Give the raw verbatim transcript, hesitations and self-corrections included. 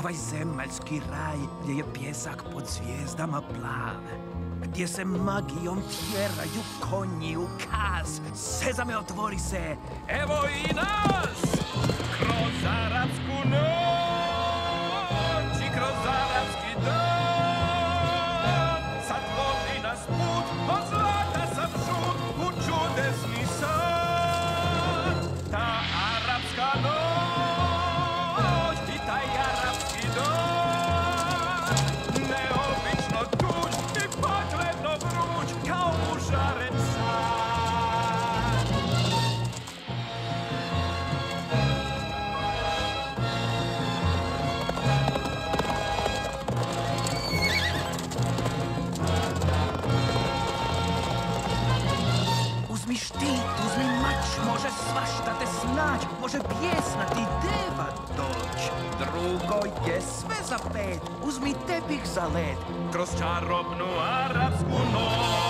Ovaj zemaljski raj gdje je pjesak pod zvijezdama plav, gdje se magijom tjeraju konji u kas. Sezame, otvori se, evo i nas! Kroz arapsku noć i kroz arapski dan, sad vodi nas put, od zlata sam šut u čudesni san. Ta arapska noć i taj arapski dan, neobično tuž i pakledno vruć kao užaren san. Uzmi štit, uzmi mač, može svašta te snać, može bijesna ti deva doć. Drugo je sve za pet, uzmi tepih za led, kroz čarobnu arapsku noć.